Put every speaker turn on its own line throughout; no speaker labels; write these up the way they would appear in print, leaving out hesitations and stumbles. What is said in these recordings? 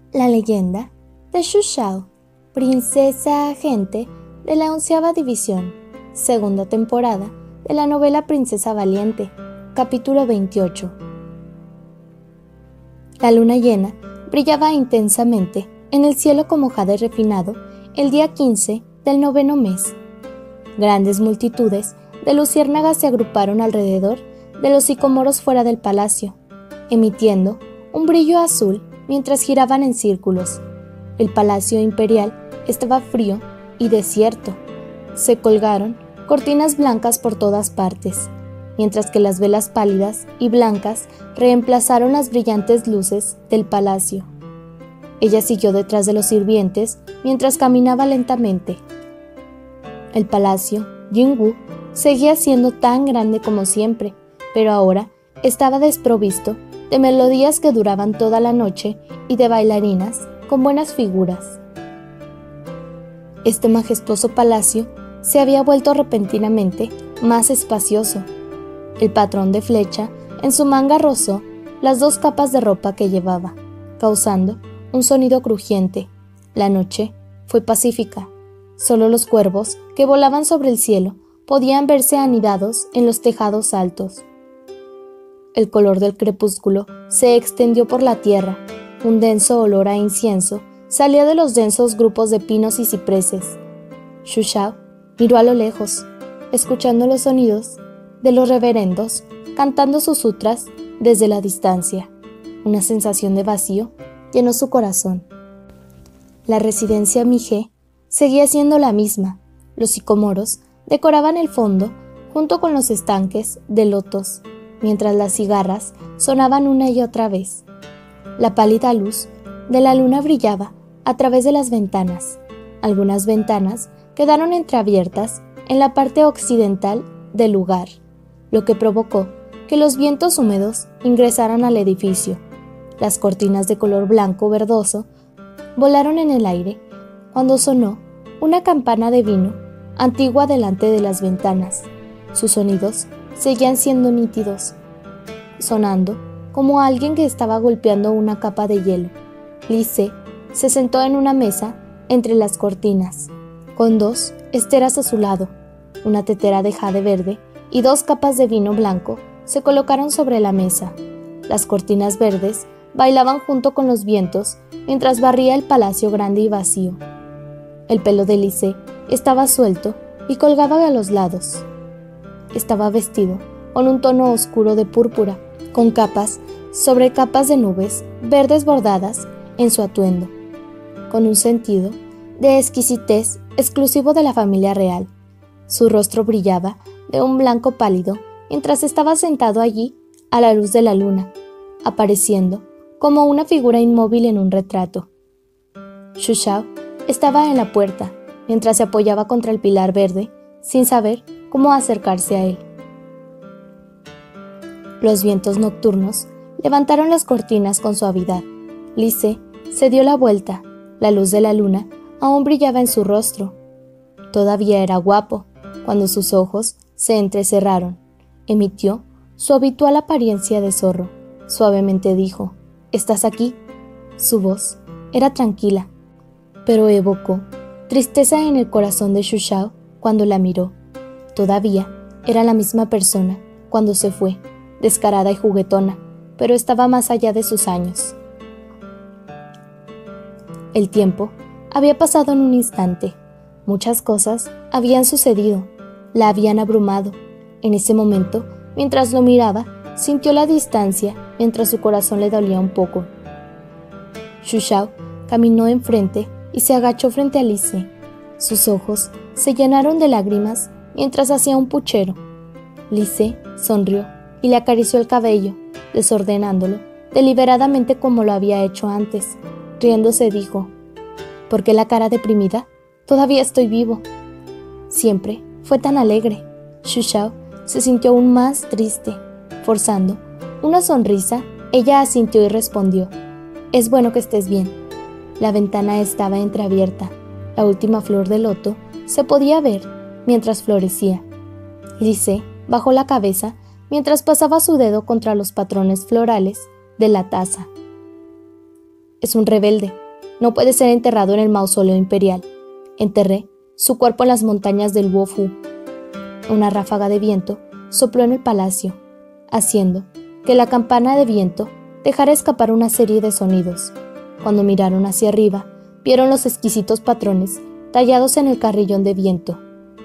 La leyenda de Xu Xiao, princesa agente de la 11ª División, segunda temporada de la novela Princesa Valiente, capítulo 28. La luna llena brillaba intensamente en el cielo como jade refinado el día 15 del 9º mes. Grandes multitudes de luciérnagas se agruparon alrededor de los sicomoros fuera del palacio, emitiendo un brillo azul mientras giraban en círculos. El palacio imperial estaba frío y desierto. Se colgaron cortinas blancas por todas partes, mientras que las velas pálidas y blancas reemplazaron las brillantes luces del palacio. Ella siguió detrás de los sirvientes mientras caminaba lentamente. El palacio, Jingwu, seguía siendo tan grande como siempre, pero ahora estaba desprovisto de melodías que duraban toda la noche y de bailarinas con buenas figuras. Este majestuoso palacio se había vuelto repentinamente más espacioso. El patrón de flecha en su manga rozó las 2 capas de ropa que llevaba, causando un sonido crujiente. La noche fue pacífica. Solo los cuervos que volaban sobre el cielo podían verse anidados en los tejados altos. El color del crepúsculo se extendió por la tierra. Un denso olor a incienso salía de los densos grupos de pinos y cipreses. Xu Xiao miró a lo lejos, escuchando los sonidos de los reverendos cantando sus sutras desde la distancia. Una sensación de vacío llenó su corazón. La residencia Mije seguía siendo la misma. Los sicomoros decoraban el fondo junto con los estanques de lotos, mientras las cigarras sonaban una y otra vez. La pálida luz de la luna brillaba a través de las ventanas. Algunas ventanas quedaron entreabiertas en la parte occidental del lugar, lo que provocó que los vientos húmedos ingresaran al edificio. Las cortinas de color blanco verdoso volaron en el aire cuando sonó una campana de vino antigua delante de las ventanas. Sus sonidos seguían siendo nítidos, sonando como alguien que estaba golpeando una capa de hielo. Li Se se sentó en una mesa entre las cortinas, con 2 esteras a su lado. Una tetera de jade verde y 2 capas de vino blanco se colocaron sobre la mesa. Las cortinas verdes bailaban junto con los vientos mientras barría el palacio grande y vacío. El pelo de Li Se estaba suelto y colgaba a los lados. Estaba vestido con un tono oscuro de púrpura, con capas sobre capas de nubes verdes bordadas en su atuendo, con un sentido de exquisitez exclusivo de la familia real. Su rostro brillaba de un blanco pálido mientras estaba sentado allí a la luz de la luna, apareciendo como una figura inmóvil en un retrato. Xu Xiao estaba en la puerta mientras se apoyaba contra el pilar verde, sin saber cómo acercarse a él. Los vientos nocturnos levantaron las cortinas con suavidad. Li Se se dio la vuelta. La luz de la luna aún brillaba en su rostro. Todavía era guapo cuando sus ojos se entrecerraron. Emitió su habitual apariencia de zorro. Suavemente dijo: «¿Estás aquí?» Su voz era tranquila, pero evocó tristeza en el corazón de Xu Xiao cuando la miró. Todavía era la misma persona cuando se fue, descarada y juguetona, pero estaba más allá de sus años. El tiempo había pasado en un instante. Muchas cosas habían sucedido, la habían abrumado. En ese momento, mientras lo miraba, sintió la distancia mientras su corazón le dolía un poco. Xu Xiao caminó enfrente y se agachó frente a Li Se. Sus ojos se llenaron de lágrimas mientras hacía un puchero. Li Se sonrió y le acarició el cabello, desordenándolo deliberadamente como lo había hecho antes. Riéndose dijo: «¿Por qué la cara deprimida? Todavía estoy vivo». Siempre fue tan alegre. Xu Xiao se sintió aún más triste. Forzando una sonrisa, ella asintió y respondió: «Es bueno que estés bien». La ventana estaba entreabierta. La última flor de loto se podía ver mientras florecía. Li Se bajó la cabeza mientras pasaba su dedo contra los patrones florales de la taza. Es un rebelde. No puede ser enterrado en el mausoleo imperial. Enterré su cuerpo en las montañas del Luofu. Una ráfaga de viento sopló en el palacio, haciendo que la campana de viento dejara escapar una serie de sonidos. Cuando miraron hacia arriba, vieron los exquisitos patrones tallados en el carrillón de viento.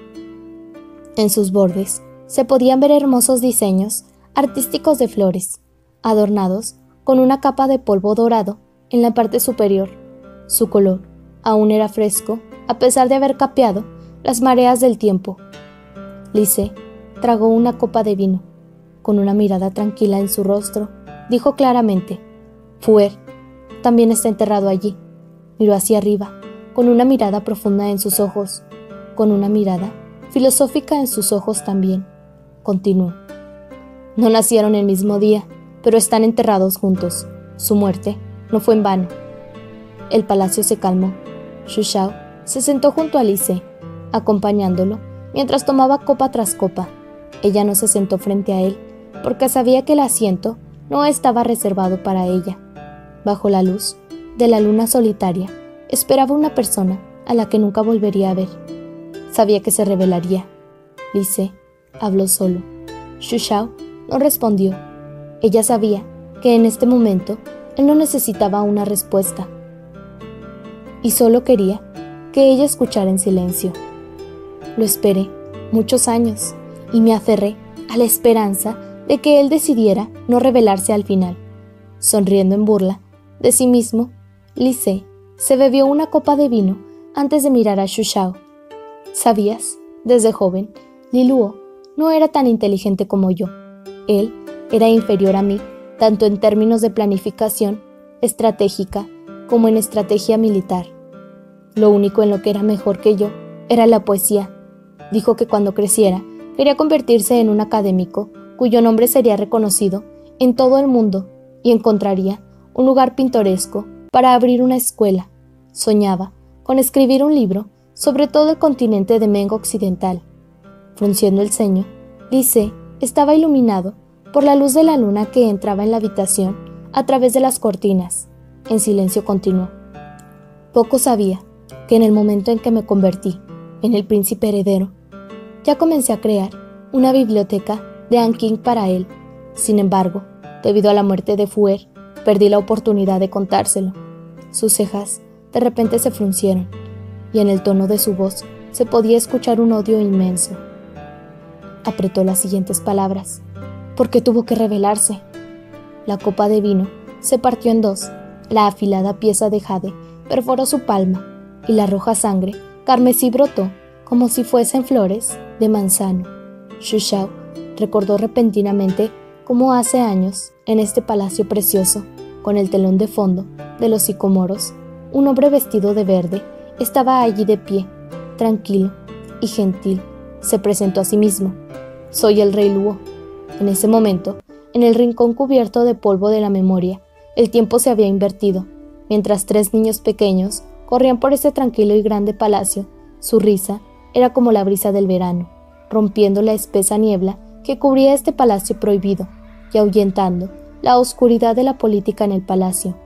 En sus bordes se podían ver hermosos diseños artísticos de flores, adornados con una capa de polvo dorado en la parte superior. Su color aún era fresco, a pesar de haber capeado las mareas del tiempo. Lise tragó una copa de vino. Con una mirada tranquila en su rostro, dijo claramente: Fuer también está enterrado allí. Miró hacia arriba, con una mirada profunda en sus ojos, con una mirada filosófica en sus ojos también. Continuó: No nacieron el mismo día, pero están enterrados juntos. Su muerte no fue en vano. El palacio se calmó. Xu Shao se sentó junto a Lise, acompañándolo mientras tomaba copa tras copa. Ella no se sentó frente a él, porque sabía que el asiento no estaba reservado para ella. Bajo la luz de la luna solitaria, esperaba una persona a la que nunca volvería a ver. Sabía que se revelaría. Lise habló solo. Xu Shao no respondió. Ella sabía que en este momento él no necesitaba una respuesta, y solo quería que ella escuchara en silencio. Lo esperé muchos años y me aferré a la esperanza de que él decidiera no revelarse al final. Sonriendo en burla de sí mismo, Lise se bebió una copa de vino antes de mirar a Xu Shao. ¿Sabías? Desde joven, Li Luo no era tan inteligente como yo. Él era inferior a mí, tanto en términos de planificación estratégica como en estrategia militar. Lo único en lo que era mejor que yo era la poesía. Dijo que cuando creciera quería convertirse en un académico cuyo nombre sería reconocido en todo el mundo y encontraría un lugar pintoresco para abrir una escuela. Soñaba con escribir un libro sobre todo el continente de Meng occidental. Frunciendo el ceño, Lise estaba iluminado por la luz de la luna que entraba en la habitación a través de las cortinas. En silencio continuó: Poco sabía que en el momento en que me convertí en el príncipe heredero, ya comencé a crear una biblioteca de Anqing para él. Sin embargo, debido a la muerte de Fuer, perdí la oportunidad de contárselo. Sus cejas de repente se fruncieron, y en el tono de su voz se podía escuchar un odio inmenso. Apretó las siguientes palabras: ¿Por qué tuvo que revelarse? La copa de vino se partió en dos. La afilada pieza de jade perforó su palma, y la roja sangre carmesí brotó como si fuesen flores de manzano. Xu Shao recordó repentinamente cómo hace años, en este palacio precioso, con el telón de fondo de los sicomoros, un hombre vestido de verde estaba allí de pie, tranquilo y gentil. Se presentó a sí mismo: Soy el rey Luo. En ese momento, en el rincón cubierto de polvo de la memoria, el tiempo se había invertido. Mientras 3 niños pequeños corrían por ese tranquilo y grande palacio, su risa era como la brisa del verano, rompiendo la espesa niebla que cubría este palacio prohibido y ahuyentando la oscuridad de la política en el palacio.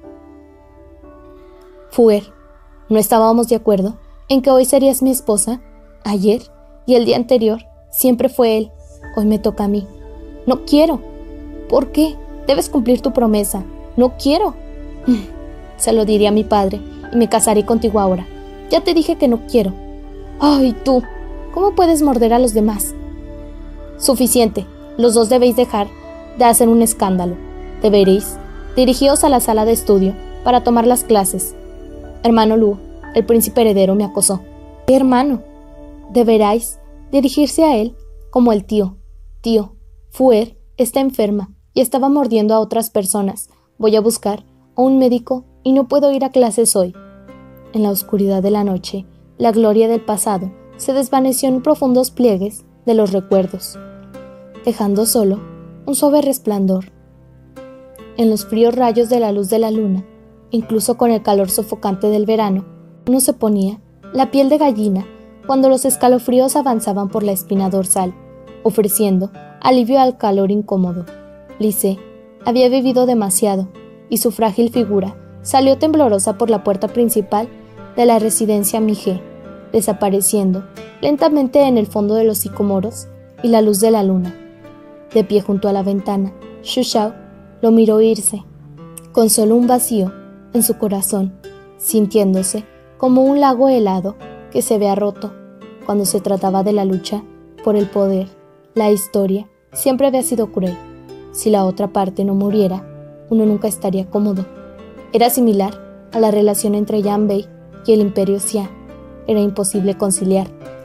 Fuer, ¿no estábamos de acuerdo en que hoy serías mi esposa? Ayer y el día anterior siempre fue él. Hoy me toca a mí. No quiero. ¿Por qué? Debes cumplir tu promesa. No quiero. Se lo diré a mi padre y me casaré contigo ahora. Ya te dije que no quiero. ¡Ay, tú! ¿Cómo puedes morder a los demás? Suficiente. Los dos debéis dejar de hacer un escándalo. Deberéis dirigíos a la sala de estudio para tomar las clases. Hermano Luo, el príncipe heredero me acosó. ¿Qué hermano? Deberáis dirigirse a él como el tío. Tío, Fuer está enferma y estaba mordiendo a otras personas. Voy a buscar a un médico y no puedo ir a clases hoy. En la oscuridad de la noche, la gloria del pasado se desvaneció en profundos pliegues de los recuerdos, dejando solo un suave resplandor. En los fríos rayos de la luz de la luna, incluso con el calor sofocante del verano, uno se ponía la piel de gallina cuando los escalofríos avanzaban por la espina dorsal, ofreciendo alivio al calor incómodo. Lise había bebido demasiado y su frágil figura salió temblorosa por la puerta principal de la residencia Mige, desapareciendo lentamente en el fondo de los sicómoros y la luz de la luna. De pie junto a la ventana, Xu Xiao lo miró irse, con solo un vacío en su corazón, sintiéndose como un lago helado que se había roto. Cuando se trataba de la lucha por el poder, la historia siempre había sido cruel. Si la otra parte no muriera, uno nunca estaría cómodo. Era similar a la relación entre Yanbei y el Imperio Xia. Era imposible conciliar.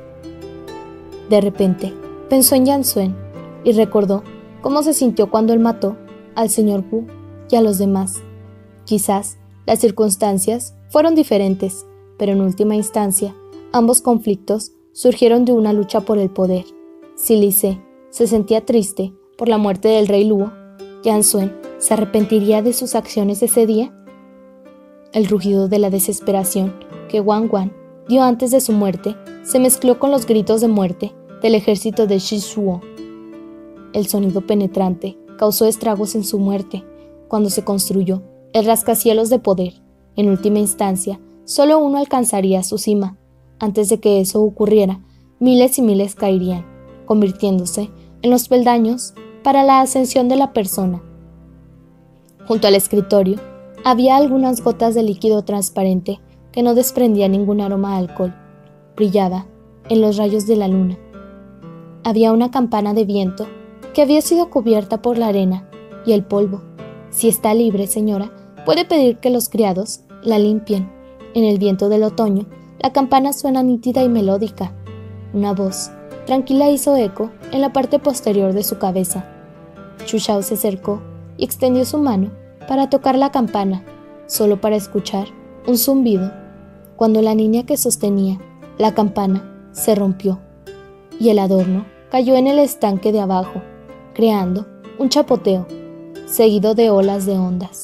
De repente, pensó en Yan Suen y recordó cómo se sintió cuando él mató al señor Wu y a los demás. Quizás las circunstancias fueron diferentes, pero en última instancia, ambos conflictos surgieron de una lucha por el poder. Si Li Se se sentía triste por la muerte del rey Luo, Yan Suen se arrepentiría de sus acciones ese día. El rugido de la desesperación que Wang Wan dio antes de su muerte se mezcló con los gritos de muerte del ejército de Shi Shuo. El sonido penetrante causó estragos en su muerte cuando se construyó el rascacielos de poder. En última instancia, solo uno alcanzaría su cima. Antes de que eso ocurriera, miles y miles caerían, convirtiéndose en los peldaños para la ascensión de la persona. Junto al escritorio había algunas gotas de líquido transparente que no desprendía ningún aroma a alcohol. Brillaba en los rayos de la luna. Había una campana de viento que había sido cubierta por la arena y el polvo. Si está libre, señora, puede pedir que los criados la limpien. En el viento del otoño, la campana suena nítida y melódica. Una voz tranquila hizo eco en la parte posterior de su cabeza. Xu Xiao se acercó y extendió su mano para tocar la campana, solo para escuchar un zumbido, cuando la niña que sostenía la campana se rompió y el adorno cayó en el estanque de abajo, creando un chapoteo, seguido de olas de ondas.